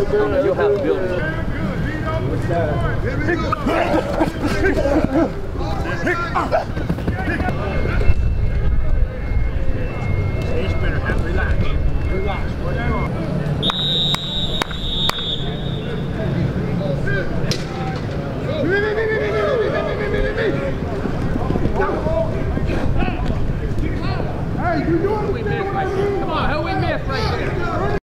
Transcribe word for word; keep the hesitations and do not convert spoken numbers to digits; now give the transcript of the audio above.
building, you'll have to build it. Stage better have relax. Relax. What's going on? Hey, you doing? Who we miss right there? Come on, who we miss right there?